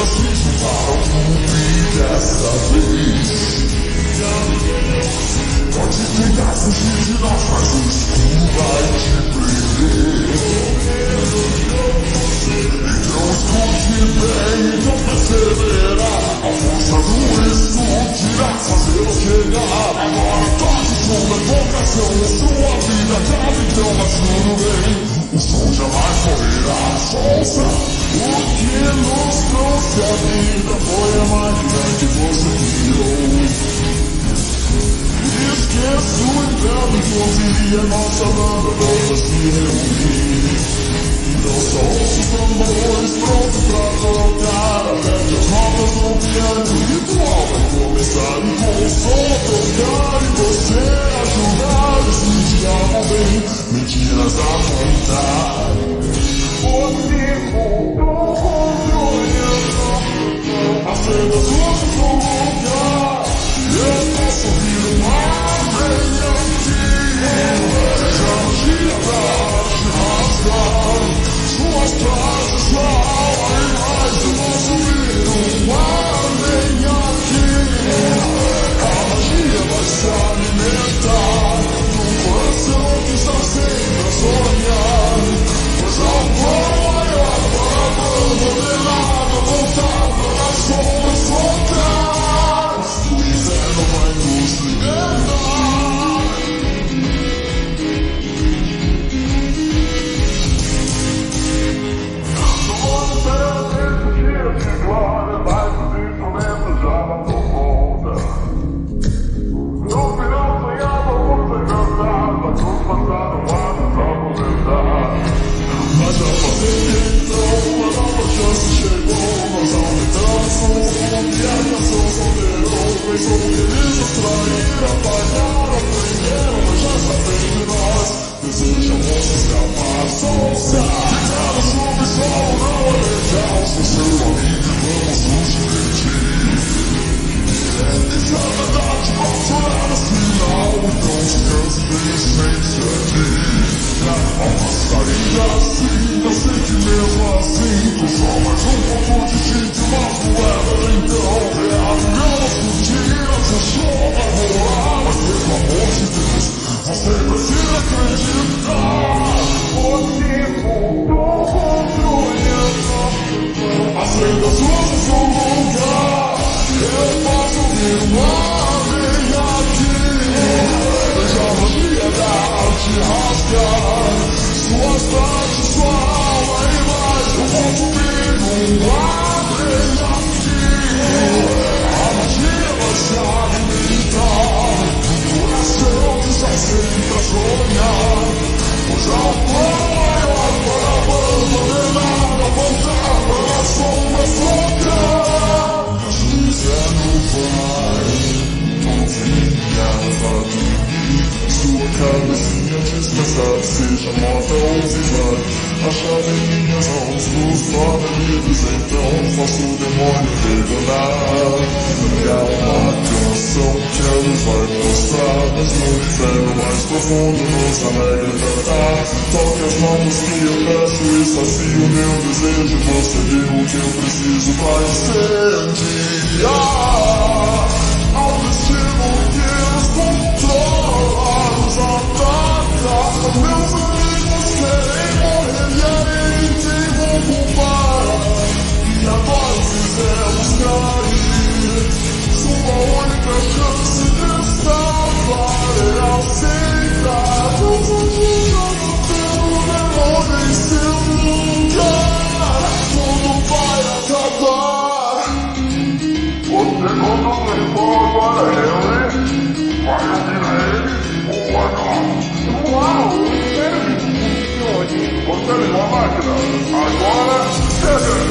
se juntaram comigo dessa vez. Pode tentar fugir de nós, mas o escuro vai te prender. Então escute bem, então persevera. A força do estudo irá fazê-lo chegar. Agora toque sua vocação, sua vida cabe, então mas tudo bem. O som jamais morrerá, força. O que nos trouxe a vida foi a máquina que você criou. Esqueça o inverno que ouvia nossa banda toda se reunir. Então só ouço os tambores prontos pra tocar. Aperte as notas no piano, o ritual vai começar. E com o som a tocar e você ajudar. Se estavam bem, mentiras a contar. Você voltou com o controle. Acenda as luzes no lugar. Eu posso ouvir uma areia aqui. Seja magia pra te rasgar suas frases, sua alma e mais. Eu posso ouvir uma areia aqui. A magia vai se alimentar do coração que está sempre a sonhar. Pois há um plano maior para abandonar, voltar para as sombras voltar. Vai nos libertar. No mundo será desse dia de glória, mas os instrumentos já não dão conta. No final sonhávamos em cantar, mas nos passaram anos a aposentar. Mas já passei então, uma nova chance chegou. Nós aumentamos o mundo e a canção sonhou. Sou feliz atrair, apagar, aprenderam, mas já sabem de nós. Desejamos escapar, solta. Ficar no subsolo não é legal. Sou seu amigo, vamos nos divertir. Isso é verdade, vamos olhar no final. Então descanse, deixe-se aqui. Alma saída assim, eu sei que mesmo assim tô só mais um pouco de gente, mas moeda então. É a grama fudida, seu som vai rolar. Mas pelo amor de Deus, você precisa acreditar. Você voltou com o controle. Acenda as luzes no lugar. Eu posso ouvir uma areia aqui. Veja a magia da arte rasgar suas partes, sua alma e mais. Eu posso ouvir uma areia aqui. A magia vai se alimentar do coração que está sempre a sonhar. Pois há um plano maior para abandonar, voltar para as sombras voltar. Mas o inverno vai, confia, vai dormir. Sua cabecinha descansar, seja morta ou viva. A chave em minhas mãos nos torna livres, então faço o demônio perdonar. E há uma canção que a luz vai mostrar, mas no inferno mais profundo nos alegra cantar. Toque as mãos que eu peço e sacio o meu desejo. Você viu o que eu preciso para incendiar. Ao destino que nos controla, nos ataca. Meus amigos querem morrer e aí quem vão culpar? E agora fizemos cair. Sua única chance de salvar é aceitar. Todos os dias pelo demônio em seu lugar. Tudo vai acabar. Você quando foi agora ele vai ouvir ele ou não? Uau, eu espero que funcione. Você ligou a máquina? Agora chega!